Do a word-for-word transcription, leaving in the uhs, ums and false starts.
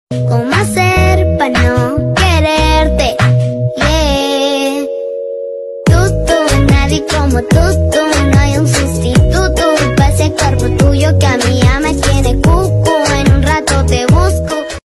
¿Cómo hacer para no quererte? Yeah. Tú, tú, nadie como tú.